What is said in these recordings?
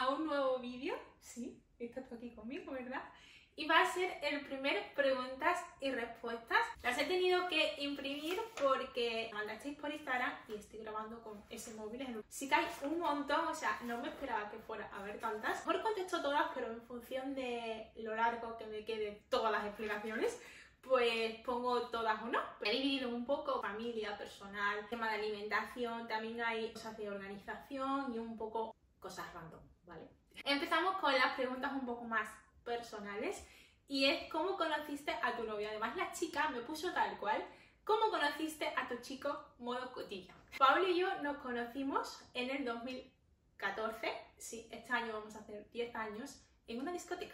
a un nuevo vídeo. Sí, estás tú aquí conmigo, ¿verdad? Y va a ser el primer preguntas y respuestas. Las he tenido que imprimir porque mandasteis por Instagram y estoy grabando con ese móvil. Sí que hay un montón, o sea, no me esperaba que fuera a ver tantas. Mejor contesto todas, pero en función de lo largo que me quede todas las explicaciones, pues pongo todas o no. He dividido un poco familia, personal, tema de alimentación, también hay cosas de organización y un poco cosas random, ¿vale? Empezamos con las preguntas un poco más personales y es ¿cómo conociste a tu novio? Además la chica me puso tal cual: ¿cómo conociste a tu chico modo cotilla? Pablo y yo nos conocimos en el 2014, sí, este año vamos a hacer 10 años, en una discoteca.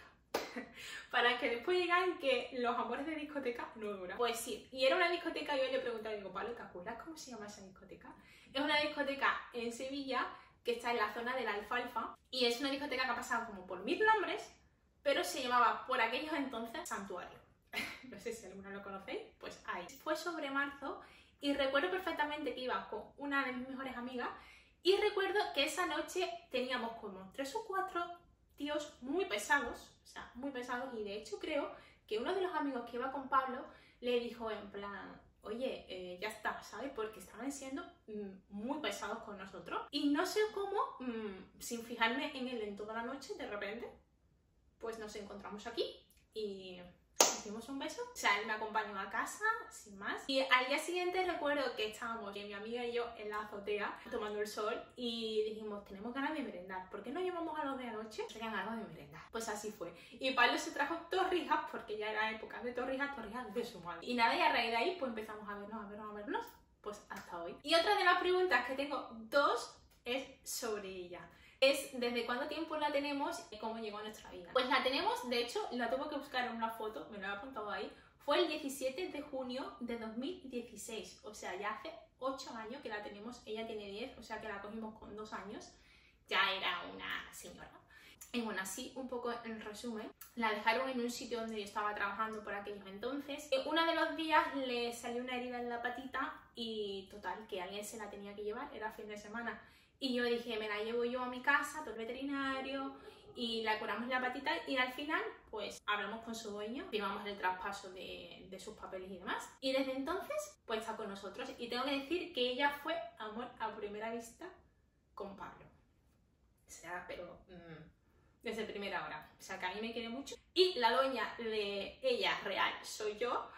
Para que después digan que los amores de discoteca no duran. Pues sí, y era una discoteca y yo le pregunté, digo, Pablo, ¿te acuerdas cómo se llama esa discoteca? Es una discoteca en Sevilla que está en la zona de la Alfalfa y es una discoteca que ha pasado como por 1000 nombres, pero se llamaba por aquellos entonces Santuario. No sé si alguno lo conocéis, pues ahí. Fue sobre marzo y recuerdo perfectamente que iba con una de mis mejores amigas y recuerdo que esa noche teníamos como 3 o 4 tíos muy pesados, o sea, muy pesados, y de hecho creo que uno de los amigos que iba con Pablo le dijo en plan, oye, ya está, ¿sabes? Porque estaban siendo muy pesados con nosotros. Y no sé cómo, sin fijarme en él en toda la noche, de repente, pues nos encontramos aquí y nos dimos un beso. O sea, él me acompañó a casa, sin más. Y al día siguiente recuerdo que estábamos, mi amiga y yo, en la azotea, tomando el sol, y dijimos, tenemos ganas de merendar, ¿por qué no llevamos a los de anoche? Tenían ganas de merendar. Pues así fue. Y Pablo se trajo torrijas, porque ya era época de torrijas de su madre. Y nada, y a raíz de ahí, pues empezamos a vernos, pues hasta hoy. Y otra de las preguntas que tengo, dos, es sobre ella. Es desde cuánto tiempo la tenemos y cómo llegó a nuestra vida. Pues la tenemos, de hecho, la tuve que buscar en una foto, me lo he apuntado ahí. Fue el 17 de junio de 2016, o sea, ya hace 8 años que la tenemos. Ella tiene 10, o sea que la cogimos con 2 años. Ya era una señora. Y bueno, así un poco en resumen, la dejaron en un sitio donde yo estaba trabajando por aquellos entonces. Uno de los días le salió una herida en la patita y total, que alguien se la tenía que llevar, era fin de semana. Y yo dije, me la llevo yo a mi casa, todo el veterinario, y la curamos la patita y al final, pues hablamos con su dueño, firmamos el traspaso de sus papeles y demás. Y desde entonces, pues está con nosotros. Y tengo que decir que ella fue amor a primera vista con Pablo. O sea, pero desde primera hora. O sea, que a mí me quiere mucho. Y la dueña de ella real soy yo,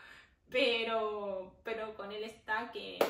pero con él está que...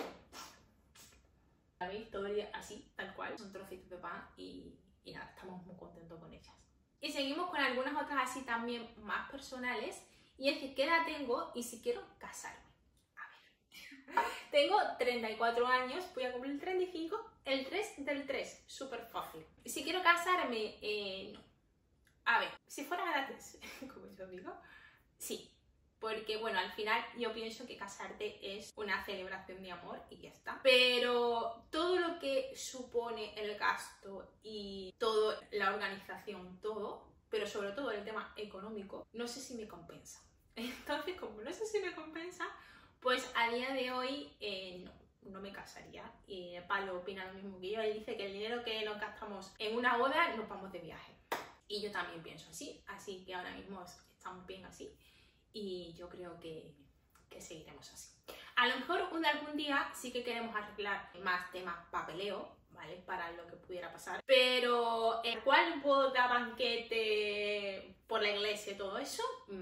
¿Sabéis? Todo el día así, tal cual, son trocitos de pan y nada, estamos muy contentos con ellas. Y seguimos con algunas otras así también más personales, y es que ¿qué edad tengo y si quiero casarme? A ver, tengo 34 años, voy a cumplir 35, el 3 del 3, súper fácil. Si quiero casarme, no. A ver, si fuera gratis, como yo digo, sí. Porque, bueno, al final yo pienso que casarte es una celebración de amor y ya está. Pero todo lo que supone el gasto y toda la organización, todo, pero sobre todo el tema económico, no sé si me compensa. Entonces, como no sé si me compensa, pues a día de hoy no me casaría. Y Pablo opina lo mismo que yo. Él dice que el dinero que nos gastamos en una boda nos vamos de viaje. Y yo también pienso así que ahora mismo estamos bien así. Y yo creo que seguiremos así. A lo mejor algún día sí que queremos arreglar más temas papeleo, ¿vale? Para lo que pudiera pasar. Pero el cual boda, banquete por la iglesia y todo eso,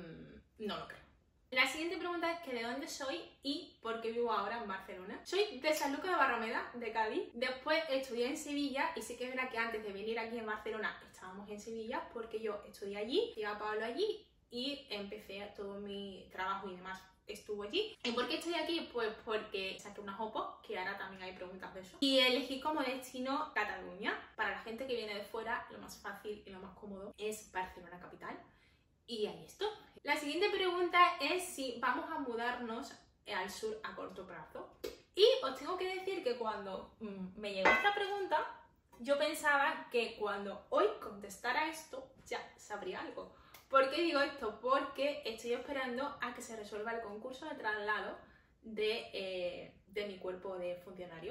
no lo creo. La siguiente pregunta es que de dónde soy y por qué vivo ahora en Barcelona. Soy de San Lucas de Barrameda, de Cádiz. Después estudié en Sevilla y sí que es verdad que antes de venir aquí en Barcelona estábamos en Sevilla porque yo estudié allí, llegué Pablo allí y empecé todo mi trabajo y demás estuvo allí. ¿Y por qué estoy aquí? Pues porque saqué una OPO, que ahora también hay preguntas de eso, y elegí como destino Cataluña. Para la gente que viene de fuera, lo más fácil y lo más cómodo es Barcelona capital. Y ahí estoy. La siguiente pregunta es si vamos a mudarnos al sur a corto plazo. Y os tengo que decir que cuando me llegó esta pregunta, yo pensaba que cuando hoy contestara esto, ya sabría algo. ¿Por qué digo esto? Porque estoy esperando a que se resuelva el concurso de traslado de mi cuerpo de funcionario.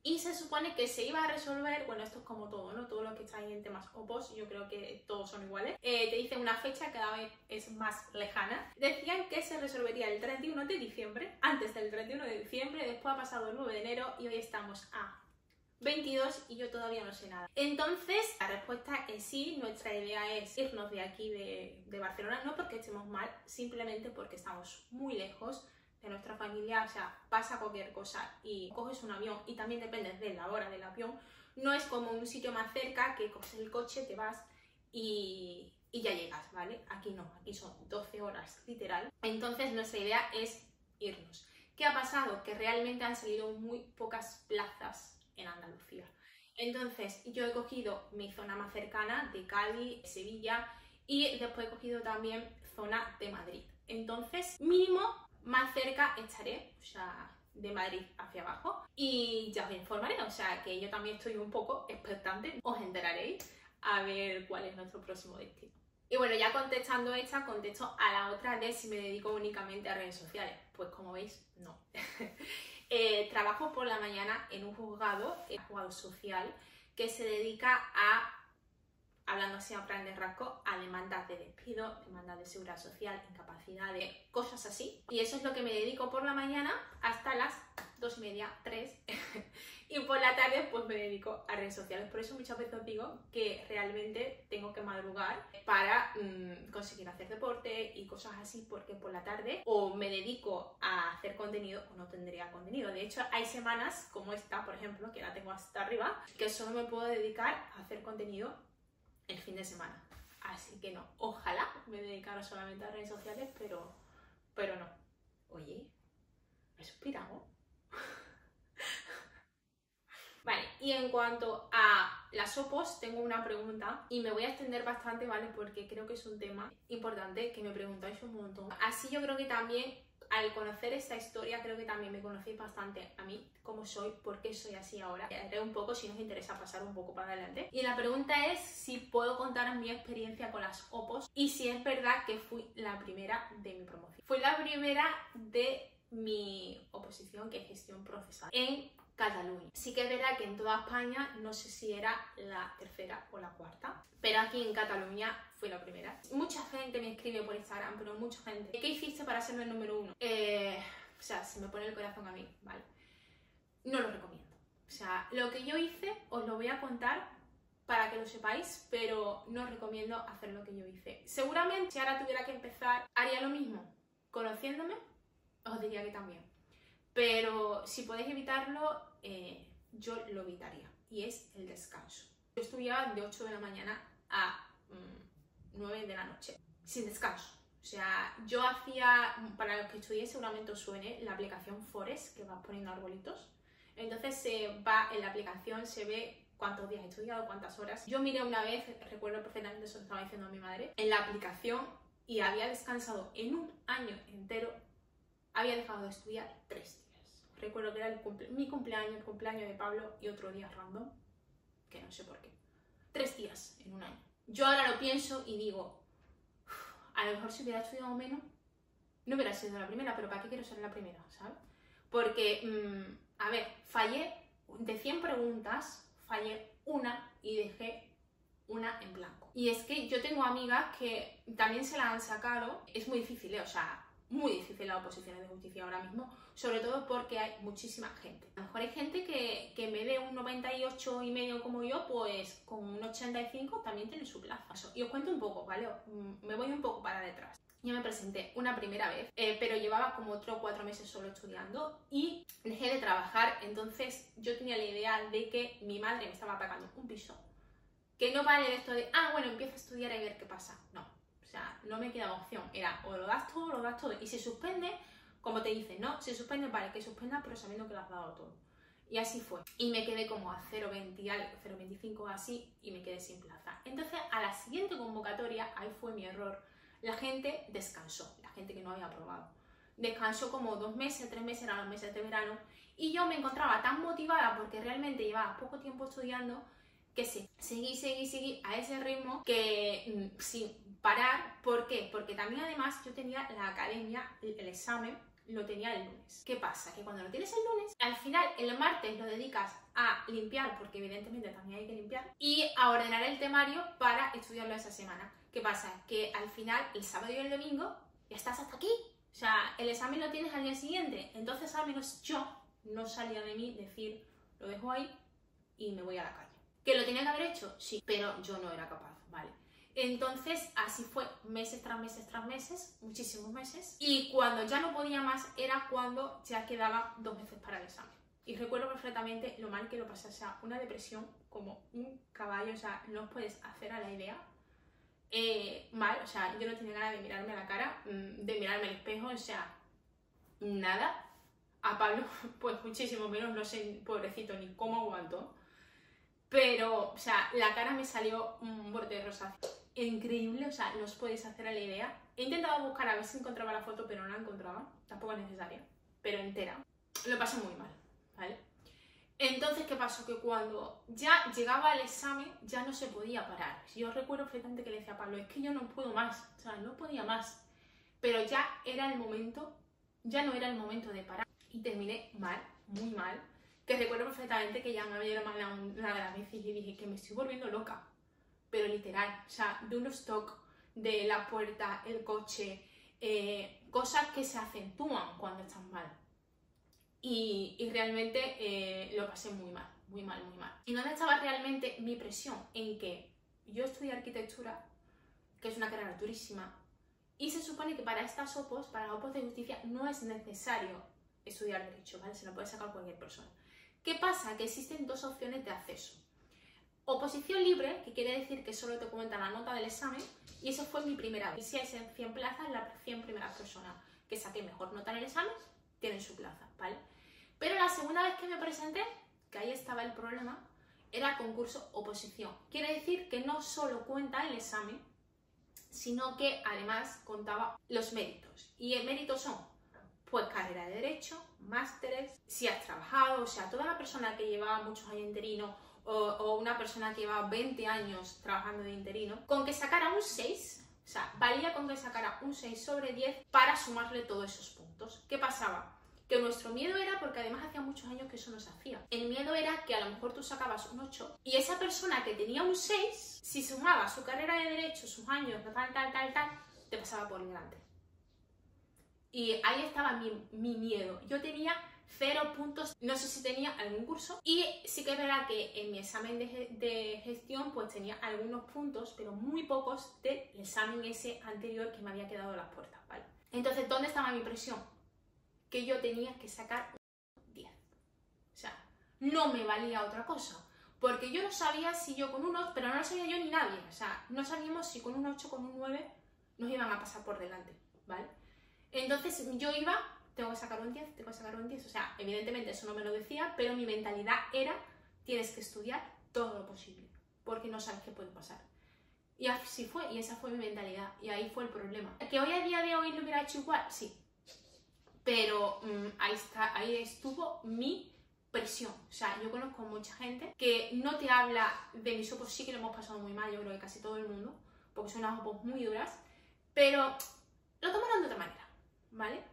Y se supone que se iba a resolver, bueno, esto es como todo, ¿no? Todo lo que está ahí en temas opos, yo creo que todos son iguales. Te dicen una fecha, cada vez es más lejana. Decían que se resolvería el 31 de diciembre, antes del 31 de diciembre, después ha pasado el 9 de enero y hoy estamos a 22 y yo todavía no sé nada. Entonces, la respuesta es sí, nuestra idea es irnos de aquí, de Barcelona, no porque estemos mal, simplemente porque estamos muy lejos de nuestra familia, o sea, pasa cualquier cosa y coges un avión y también dependes de la hora del avión, no es como un sitio más cerca que coges el coche, te vas y ya llegas, ¿vale? Aquí no, aquí son 12 horas literal. Entonces nuestra idea es irnos. ¿Qué ha pasado? Que realmente han salido muy pocas plazas en Andalucía. Entonces yo he cogido mi zona más cercana de Cádiz, Sevilla y después he cogido también zona de Madrid. Entonces mínimo más cerca estaré, o sea, de Madrid hacia abajo y ya os informaré, o sea, que yo también estoy un poco expectante, os enteraréis a ver cuál es nuestro próximo destino. Y bueno, ya contestando esta, contesto a la otra de si me dedico únicamente a redes sociales. Pues como veis, no. Trabajo por la mañana en un juzgado social, que se dedica a, hablando así a grandes rasgos, a demandas de despido, demandas de seguridad social, incapacidades, cosas así. Y eso es lo que me dedico por la mañana hasta las 2:30, 3. Y por la tarde pues me dedico a redes sociales. Por eso muchas veces os digo que realmente tengo que madrugar para conseguir hacer deporte y cosas así, porque por la tarde o me dedico a hacer contenido o no tendría contenido. De hecho, hay semanas como esta, por ejemplo, que la tengo hasta arriba, que solo me puedo dedicar a hacer contenido el fin de semana. Así que no, ojalá me dedicara solamente a redes sociales, pero no. Oye, ¿me he suspirado? Vale, y en cuanto a las opos, tengo una pregunta y me voy a extender bastante, ¿vale? Porque creo que es un tema importante que me preguntáis un montón. Así yo creo que también, al conocer esta historia, creo que también me conocéis bastante a mí, cómo soy, por qué soy así ahora. Haré un poco, si nos interesa pasar un poco para adelante. Y la pregunta es si puedo contar mi experiencia con las opos y si es verdad que fui la primera de mi promoción. Fui la primera de mi oposición, que es gestión procesal, en Cataluña. Sí que es verdad que en toda España no sé si era la tercera o la cuarta, pero aquí en Cataluña fui la primera. Mucha gente me escribe por Instagram, pero mucha gente. ¿Qué hiciste para ser el número 1? O sea, se me pone el corazón a mí, ¿vale? No lo recomiendo. O sea, lo que yo hice os lo voy a contar para que lo sepáis, pero no os recomiendo hacer lo que yo hice. Seguramente si ahora tuviera que empezar, haría lo mismo. Conociéndome, os diría que también. Pero si podéis evitarlo, yo lo evitaría. Y es el descanso. Yo estudiaba de 8 de la mañana a 9 de la noche, sin descanso. O sea, yo hacía, para los que estudié seguramente os suene, la aplicación Forest, que vas poniendo arbolitos. Entonces se va en la aplicación, se ve cuántos días he estudiado, cuántas horas. Yo miré una vez, recuerdo perfectamente, eso estaba diciendo a mi madre, en la aplicación y había descansado en un año entero, había dejado de estudiar 3 días. Recuerdo que era mi cumpleaños, el cumpleaños de Pablo y otro día random, que no sé por qué. 3 días en un año. Yo ahora lo pienso y digo, a lo mejor si hubiera estudiado menos, no hubiera sido la primera, pero ¿para qué quiero ser la primera? ¿Sabes? Porque, a ver, fallé, de 100 preguntas, fallé una y dejé una en blanco. Y es que yo tengo amigas que también se la han sacado, es muy difícil, o sea, muy difícil las oposiciones de justicia ahora mismo, sobre todo porque hay muchísima gente. A lo mejor hay gente que en vez de un 98,5 como yo, pues con un 85 también tiene su plaza. Y os cuento un poco, ¿vale? Me voy un poco para detrás. Yo me presenté una primera vez, pero llevaba como 3 o 4 meses solo estudiando y dejé de trabajar. Entonces yo tenía la idea de que mi madre me estaba pagando un piso. Que no vale esto de, bueno, empiezo a estudiar y ver qué pasa. No. O sea, no me quedaba opción, era o lo das todo o lo das todo. Y si suspende, como te dicen, ¿no? Si suspende, vale, que suspendas, pero sabiendo que lo has dado todo. Y así fue. Y me quedé como a 0,20 algo, 0,25 así, y me quedé sin plaza. Entonces, a la siguiente convocatoria, ahí fue mi error. La gente descansó, la gente que no había aprobado. Descansó como 2 meses, 3 meses, eran los meses de verano. Y yo me encontraba tan motivada porque realmente llevaba poco tiempo estudiando que sí, seguí a ese ritmo que sin parar. ¿Por qué? Porque también además yo tenía la academia, el examen lo tenía el lunes. ¿Qué pasa? Que cuando lo tienes el lunes, al final el martes lo dedicas a limpiar, porque evidentemente también hay que limpiar, y a ordenar el temario para estudiarlo esa semana. ¿Qué pasa? Que al final, el sábado y el domingo, ya estás hasta aquí. O sea, el examen lo tienes al día siguiente. Entonces, al menos yo no salía de mí decir, lo dejo ahí y me voy a la calle. ¿Que lo tenía que haber hecho? Sí, pero yo no era capaz, ¿vale? Entonces, así fue, meses tras meses tras meses, muchísimos meses. Y cuando ya no podía más, era cuando ya quedaba 2 meses para el examen. Y recuerdo perfectamente lo mal que lo pasé, o sea, una depresión como un caballo, o sea, no os podéis hacer a la idea. Mal, o sea, yo no tenía ganas de mirarme a la cara, de mirarme al espejo, o sea, nada. A Pablo, pues muchísimo menos, no sé, pobrecito, ni cómo aguantó. Pero, o sea, la cara me salió un brote de rosáceo. Increíble, o sea, no os podéis hacer a la idea. He intentado buscar a ver si encontraba la foto, pero no la encontraba. Tampoco es necesaria, pero entera. Lo pasé muy mal, ¿vale? Entonces, ¿qué pasó? Que cuando ya llegaba el examen, ya no se podía parar. Yo recuerdo perfectamente que le decía a Pablo, es que yo no puedo más, o sea, no podía más. Pero ya era el momento, ya no era el momento de parar. Y terminé mal, muy mal. Que recuerdo perfectamente que ya me había llamado una de las veces y dije que me estoy volviendo loca. Pero literal, o sea, de un stock, de la puerta, el coche, cosas que se acentúan cuando estás mal. Y realmente lo pasé muy mal, muy mal, muy mal. ¿Y dónde estaba realmente mi presión? En que yo estudié arquitectura, que es una carrera durísima, y se supone que para estas OPOs, para las OPOs de justicia, no es necesario estudiar derecho, ¿vale? Se lo puede sacar cualquier persona. ¿Qué pasa? Que existen 2 opciones de acceso. Oposición libre, que quiere decir que solo te cuenta la nota del examen, y eso fue mi primera vez. Si hay 100 plazas, las 100 primeras personas que saqué mejor nota en el examen tienen su plaza, ¿vale? Pero la segunda vez que me presenté, que ahí estaba el problema, era concurso oposición. Quiere decir que no solo cuenta el examen, sino que además contaba los méritos. Y el mérito son, pues, carrera de derecho, másteres, si has trabajado, o sea, toda la persona que llevaba muchos años interino o una persona que llevaba 20 años trabajando de interino, con que sacara un 6, o sea, valía con que sacara un 6 sobre 10 para sumarle todos esos puntos. ¿Qué pasaba? Que nuestro miedo era, porque además hacía muchos años que eso no se hacía, el miedo era que a lo mejor tú sacabas un 8 y esa persona que tenía un 6, si sumaba su carrera de derecho, sus años, tal, te pasaba por delante. Y ahí estaba mi miedo. Yo tenía 0 puntos, no sé si tenía algún curso, y sí que es verdad que en mi examen de gestión pues tenía algunos puntos, pero muy pocos del examen ese anterior que me había quedado a las puertas, ¿vale? Entonces, ¿dónde estaba mi presión? Que yo tenía que sacar un 10. O sea, no me valía otra cosa. Porque yo no sabía si yo con un 8, pero no lo sabía yo ni nadie. O sea, no sabíamos si con un 8 o con un 9 nos iban a pasar por delante, ¿vale? Entonces yo iba, tengo que sacar un 10, tengo que sacar un 10. O sea, evidentemente eso no me lo decía, pero mi mentalidad era, tienes que estudiar todo lo posible, porque no sabes qué puede pasar. Y así fue, y esa fue mi mentalidad, y ahí fue el problema. ¿Que hoy a día de hoy lo hubiera hecho igual? Sí. Pero ahí estuvo mi presión. O sea, yo conozco mucha gente que no te habla de mis opos, sí que lo hemos pasado muy mal, yo creo que casi todo el mundo, porque son unas opos muy duras, pero lo tomaron de otra manera, ¿vale?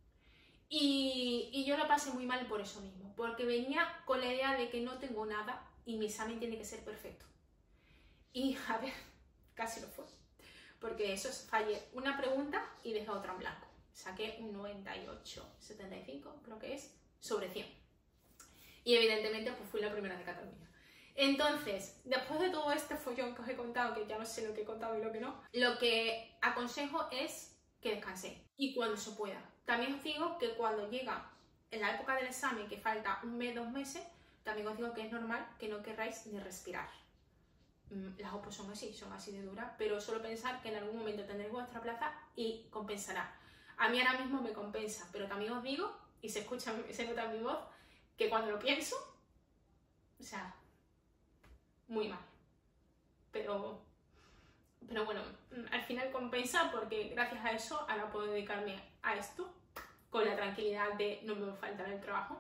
Y yo lo pasé muy mal por eso mismo, porque venía con la idea de que no tengo nada y mi examen tiene que ser perfecto. Y, a ver, casi lo fue, porque eso es, fallé una pregunta y dejé otra en blanco. Saqué un 98,75, creo que es, sobre 100. Y evidentemente pues fui la primera de Cataluña. Entonces, después de todo este follón que os he contado, que ya no sé lo que he contado y lo que no, lo que aconsejo es que descanséis y cuando se pueda. También os digo que cuando llega en la época del examen, que falta un mes, 2 meses, también os digo que es normal que no querráis ni respirar. Las OPOs son así de duras, pero solo pensar que en algún momento tendréis vuestra plaza y compensará. A mí ahora mismo me compensa, pero también os digo, y se nota en mi voz, que cuando lo pienso, o sea, muy mal. Pero bueno, al final compensa porque gracias a eso ahora puedo dedicarme a esto, con la tranquilidad de no me va a faltar el trabajo,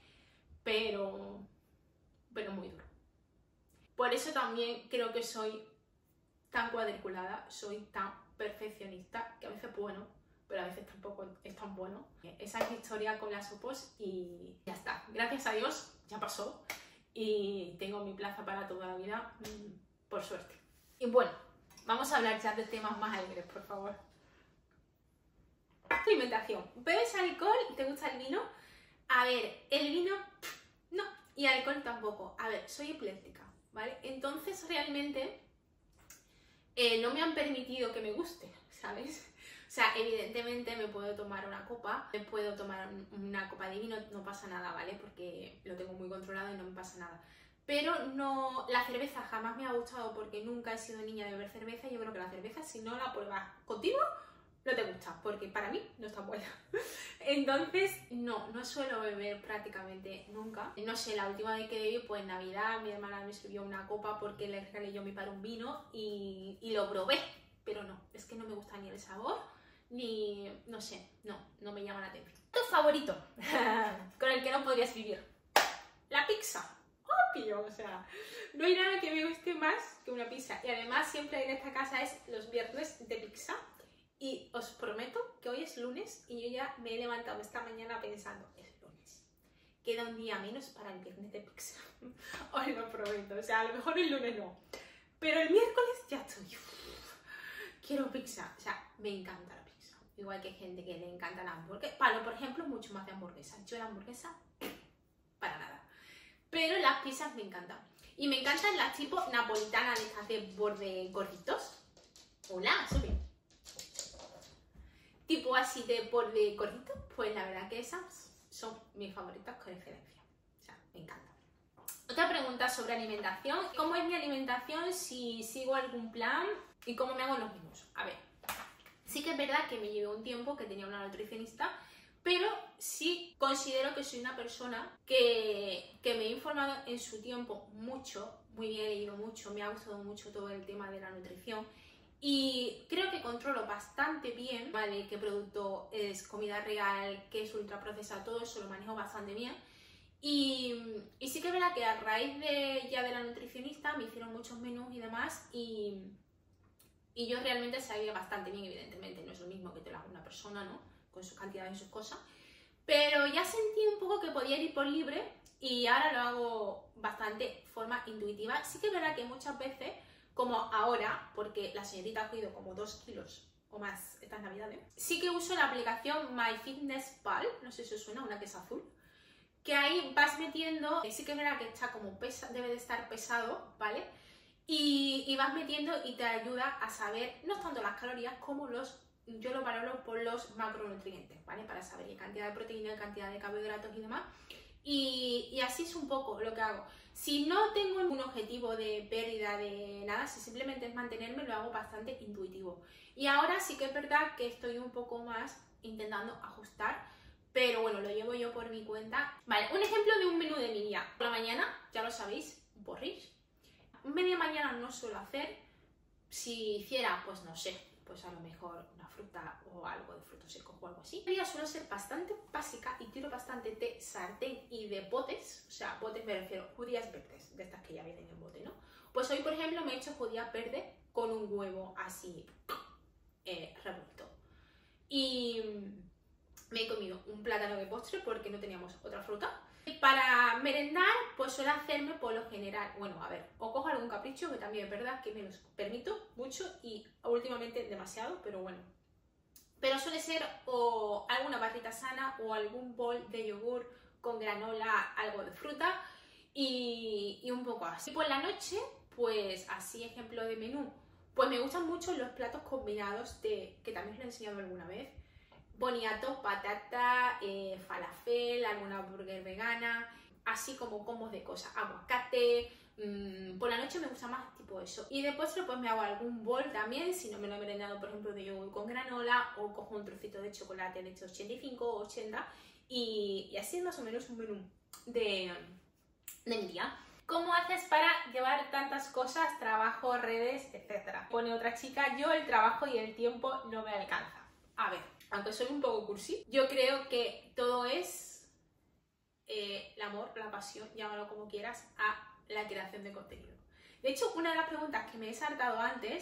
pero muy duro. Por eso también creo que soy tan cuadriculada, soy tan perfeccionista, que a veces, bueno, pero a veces tampoco es tan bueno. Esa es mi historia con las opos y ya está. Gracias a Dios ya pasó y tengo mi plaza para toda la vida, por suerte. Y bueno, vamos a hablar ya de temas más alegres, por favor. Tu alimentación. ¿Bebes alcohol? ¿Te gusta el vino? A ver, el vino no, y alcohol tampoco. A ver, soy epiléptica, ¿vale? Entonces realmente no me han permitido que me guste, ¿sabes? O sea, evidentemente me puedo tomar una copa, me puedo tomar una copa de vino, no pasa nada, ¿vale? Porque lo tengo muy controlado y no me pasa nada. Pero no, la cerveza jamás me ha gustado porque nunca he sido niña de beber cerveza. Yo creo que la cerveza, si no la pruebas continuo, no te gusta, porque para mí no está buena. Entonces, no suelo beber prácticamente nunca. No sé, la última vez que bebí, pues en Navidad, mi hermana me sirvió una copa porque le regalé yo a mi padre un vino y lo probé. Pero no, es que no me gusta ni el sabor, ni, no sé, no me llama la atención. ¿Tu favorito? Con el que no podrías vivir. La pizza. Obvio, o sea, no hay nada que me guste más que una pizza. Y además siempre en esta casa es los viernes de pizza. Y os prometo que hoy es lunes y yo ya me he levantado esta mañana pensando, es lunes. Queda un día menos para el viernes de pizza. Os lo prometo, o sea, a lo mejor el lunes no. Pero el miércoles ya estoy. Quiero pizza, o sea, me encanta la pizza. Igual que hay gente que le encanta la hamburguesa. Pablo, por ejemplo, mucho más de hamburguesa. Yo la hamburguesa, para nada. Pero las pizzas me encantan. Y me encantan las tipo napolitanas, de estas de borde gorditos. Hola, sube. Tipo así de borde gordito, pues la verdad que esas son mis favoritas con excelencia. O sea, me encantan. Otra pregunta sobre alimentación. ¿Cómo es mi alimentación? Si sigo algún plan y cómo me hago los menús. A ver, sí que es verdad que me llevó un tiempo que tenía una nutricionista, pero sí considero que soy una persona que me he informado en su tiempo mucho, muy bien, he leído mucho, me ha gustado mucho todo el tema de la nutrición y creo que controlo bastante bien, ¿vale? Qué producto es comida real, qué es ultraprocesado, todo eso lo manejo bastante bien. Y sí que es verdad que a raíz de la nutricionista me hicieron muchos menús y demás y yo realmente sabía bastante bien, evidentemente, no es lo mismo que te lo haga una persona, ¿no? Con sus cantidades y sus cosas. Pero ya sentí un poco que podía ir por libre y ahora lo hago bastante de forma intuitiva. Sí que es verdad que muchas veces, como ahora, porque la señorita ha cogido como 2 kilos o más estas navidades, sí que uso la aplicación MyFitnessPal, no sé si os suena, una que es azul, que ahí vas metiendo, sí que es verdad que está como debe de estar pesado, ¿vale? Y vas metiendo y te ayuda a saber, no tanto las calorías como yo lo valoro por los macronutrientes, ¿vale? Para saber qué cantidad de proteína, qué cantidad de carbohidratos y demás. Y así es un poco lo que hago. Si no tengo un objetivo de pérdida de nada, si simplemente es mantenerme, lo hago bastante intuitivo. Y ahora sí que es verdad que estoy un poco más intentando ajustar, pero bueno, lo llevo yo por mi cuenta. Vale, un ejemplo de un menú de mi día. Por la mañana, ya lo sabéis, un porridge. Media mañana no suelo hacer. Si hiciera, pues no sé, pues a lo mejor una fruta o algo de frutos secos o algo así. Yo suelo ser bastante básica y tiro bastante de sartén y de botes, o sea, botes me refiero a judías verdes, de estas que ya vienen en bote, ¿no? Pues hoy, por ejemplo, me he hecho judía verde con un huevo así revuelto. Y me he comido un plátano de postre porque no teníamos otra fruta. Para merendar, pues suelo hacerme por lo general, bueno, a ver, o cojo algún capricho, que también es verdad que me los permito mucho y últimamente demasiado, pero bueno. Pero suele ser o alguna barrita sana o algún bol de yogur con granola, algo de fruta y un poco así. Y por la noche, pues así ejemplo de menú, pues me gustan mucho los platos combinados que también os lo he enseñado alguna vez. Boniato, patata, falafel, alguna burger vegana, así como combos de cosas, aguacate. Por la noche me gusta más tipo eso. Y de postre pues me hago algún bol también, si no me lo he merendado, por ejemplo, de yogur con granola, o cojo un trocito de chocolate de hecho 85 o 80 y así es más o menos un menú de mi día. ¿Cómo haces para llevar tantas cosas, trabajo, redes, etcétera? Pone otra chica, yo el trabajo y el tiempo no me alcanza. A ver, aunque soy un poco cursi, yo creo que todo es el amor, la pasión, llámalo como quieras, a la creación de contenido. De hecho, una de las preguntas que me he saltado antes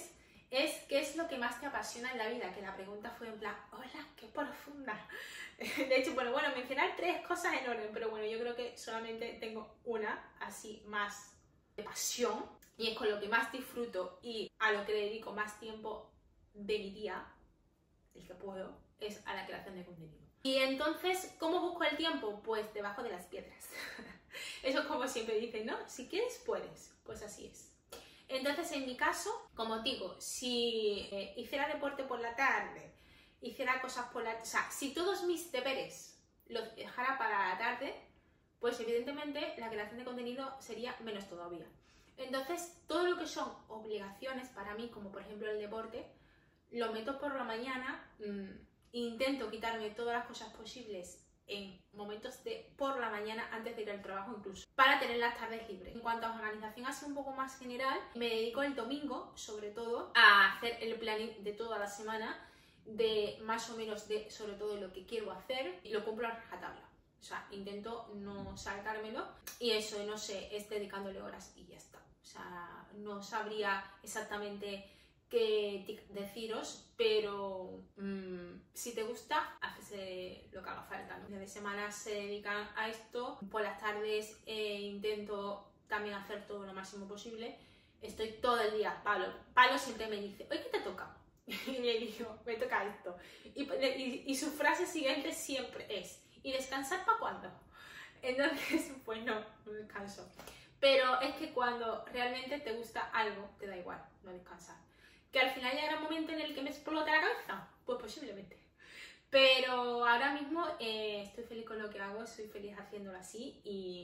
es ¿qué es lo que más te apasiona en la vida? Que la pregunta fue en plan, hola, qué profunda. De hecho, bueno, mencionar 3 cosas en orden, pero bueno, yo creo que solamente tengo una así más de pasión y es con lo que más disfruto y a lo que le dedico más tiempo de mi día, el que puedo, es a la creación de contenido. Y entonces, ¿cómo busco el tiempo? Pues debajo de las piedras. Eso es como siempre dicen, ¿no? Si quieres, puedes. Pues así es. Entonces, en mi caso, como digo, si hiciera deporte por la tarde, hiciera cosas por la... O sea, si todos mis deberes los dejara para la tarde, pues evidentemente la creación de contenido sería menos todavía. Entonces, todo lo que son obligaciones para mí, como por ejemplo el deporte, lo meto por la mañana, intento quitarme todas las cosas posibles en momentos de por la mañana antes de ir al trabajo incluso, para tener las tardes libres. En cuanto a organización así un poco más general, me dedico el domingo, sobre todo, a hacer el planning de toda la semana, de más o menos de sobre todo lo que quiero hacer y lo cumplo a rajatabla. O sea, intento no saltármelo y eso, no sé, es dedicándole horas y ya está. O sea, no sabría exactamente qué deciros, pero si te gusta, haces lo que haga falta, ¿no? De semana se dedican a esto, por las tardes intento también hacer todo lo máximo posible. Estoy todo el día, Pablo siempre me dice, ¿hoy qué te toca? Y le digo, me toca esto. Y su frase siguiente siempre es, ¿y descansar para cuándo? Entonces, pues no descanso. Pero es que cuando realmente te gusta algo, te da igual no descansar. ¿Que al final llegará un momento en el que me explota la cabeza? Pues posiblemente. Pero ahora mismo estoy feliz con lo que hago, soy feliz haciéndolo así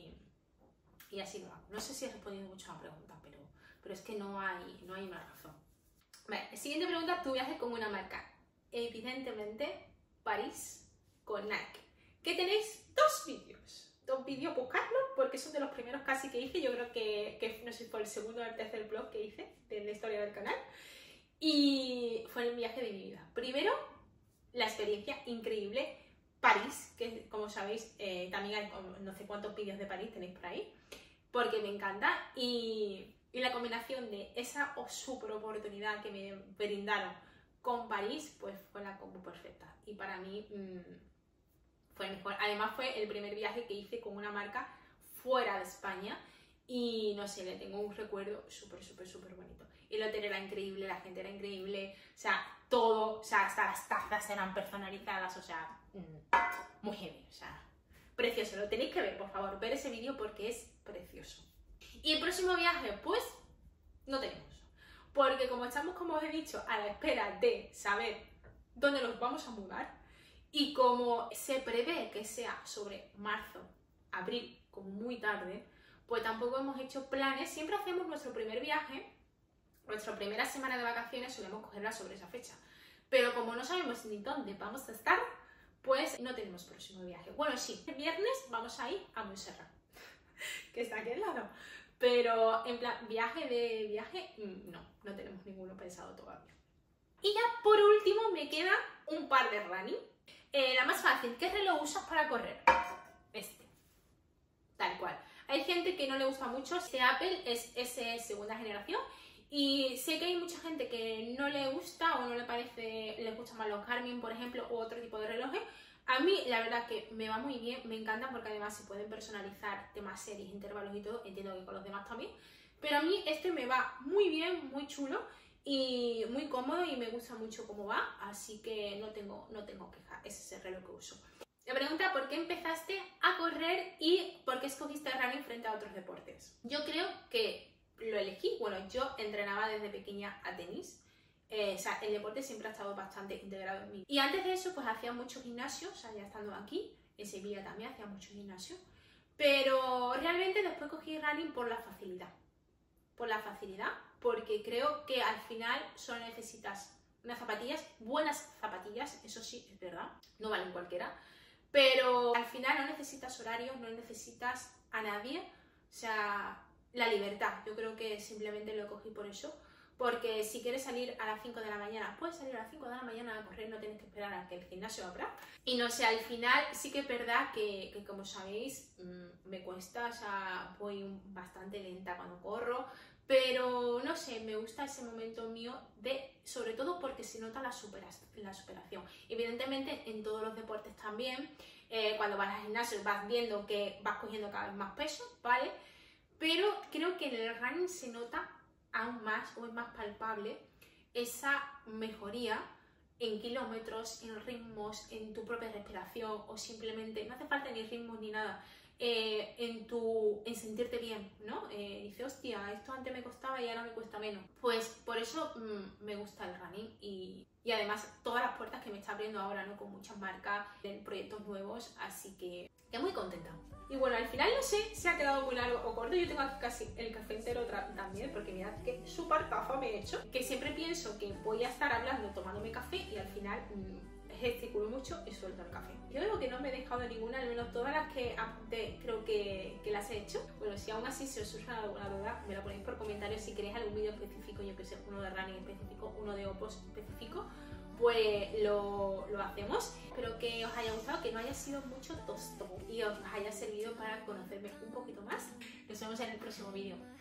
y así lo hago. No sé si he respondido mucho a la pregunta, pero es que no hay una razón. Vale, siguiente pregunta, tu viaje con una marca. Evidentemente, París con Nike. Que tenéis 2 vídeos, buscadlos porque son de los primeros casi que hice. Yo creo que no sé si fue el segundo o el tercer vlog que hice de la historia del canal. Y fue el viaje de mi vida. Primero, la experiencia increíble. París, que como sabéis, también hay no sé cuántos vídeos de París tenéis por ahí, porque me encanta. Y la combinación de esa super oportunidad que me brindaron con París, pues fue la combo perfecta. Y para mí fue mejor. Además fue el primer viaje que hice con una marca fuera de España y no sé, le tengo un recuerdo súper bonito. Y el hotel era increíble, la gente era increíble, o sea, todo, o sea, hasta las tazas eran personalizadas, o sea, muy heavy, o sea, precioso. Lo tenéis que ver, por favor, ver ese vídeo porque es precioso. Y el próximo viaje, pues, no tenemos. Porque como estamos, como os he dicho, a la espera de saber dónde nos vamos a mudar, y como se prevé que sea sobre marzo, abril, como muy tarde, pues tampoco hemos hecho planes. Siempre hacemos nuestro primer viaje, nuestra primera semana de vacaciones solemos cogerla sobre esa fecha. Pero como no sabemos ni dónde vamos a estar, pues no tenemos próximo viaje. Bueno, sí, el viernes vamos a ir a Montserrat, que está aquí al lado. Pero en plan, viaje, no tenemos ninguno pensado todavía. Y ya por último me queda un par de running. La más fácil, ¿qué reloj usas para correr? Este, tal cual. Hay gente que no le gusta mucho, este Apple es SE segunda generación y sé que hay mucha gente que no le gusta o no le parece, le gustan más los Garmin, por ejemplo, u otro tipo de relojes. A mí la verdad que me va muy bien, me encantan porque además se pueden personalizar temas series, intervalos y todo, entiendo que con los demás también, pero a mí este me va muy bien, muy chulo y muy cómodo y me gusta mucho cómo va, así que no tengo queja, ese es el reloj que uso. La pregunta, ¿por qué empezaste a correr y por qué escogiste el running frente a otros deportes? Yo creo que lo elegí, bueno, yo entrenaba desde pequeña a tenis, o sea, el deporte siempre ha estado bastante integrado en mí. Y antes de eso, pues hacía mucho gimnasio, o sea, ya estando aquí, en Sevilla también hacía mucho gimnasio, pero realmente después cogí running por la facilidad. Porque creo que al final solo necesitas unas zapatillas, buenas zapatillas, eso sí, es verdad, no valen cualquiera, pero al final no necesitas horarios, no necesitas a nadie, o sea, la libertad, yo creo que simplemente lo cogí por eso, porque si quieres salir a las 5 de la mañana, puedes salir a las 5 de la mañana a correr, no tienes que esperar a que el gimnasio abra. Y no sé, al final sí que es verdad que como sabéis, me cuesta, o sea, voy bastante lenta cuando corro, Pero no sé, me gusta ese momento mío sobre todo porque se nota la superación. Evidentemente en todos los deportes también, cuando vas al gimnasio vas viendo que vas cogiendo cada vez más peso, ¿vale? Pero creo que en el running se nota aún más o es más palpable esa mejoría en kilómetros, en ritmos, en tu propia respiración o simplemente, no hace falta ni ritmos ni nada, en sentirte bien, ¿no? Dice, hostia, esto antes me costaba y ahora me cuesta menos. Pues por eso me gusta el running y además todas las puertas que me está abriendo ahora, ¿no? Con muchas marcas, en proyectos nuevos, así que muy contenta. Y bueno, al final no sé si ha quedado muy largo o corto, yo tengo aquí casi el café entero también, porque mirad qué súper taza me he hecho, que siempre pienso que voy a estar hablando tomándome café y al final gesticulo mucho y suelto el café. Yo creo que no me he dejado ninguna, al menos todas las que apunté creo que las he hecho. Bueno, si aún así se os surge alguna duda, me la ponéis por comentarios. Si queréis algún vídeo específico, yo que sé, uno de running específico, uno de opos específico, pues lo hacemos. Espero que os haya gustado, que no haya sido mucho tostón y os haya servido para conocerme un poquito más. Nos vemos en el próximo vídeo.